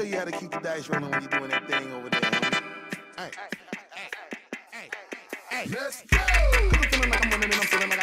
show you how to keep the dice rolling when you're doing that thing over there, homie. Hey, let's go! 'Cause I'm feeling like I'm winning and I'm feeling like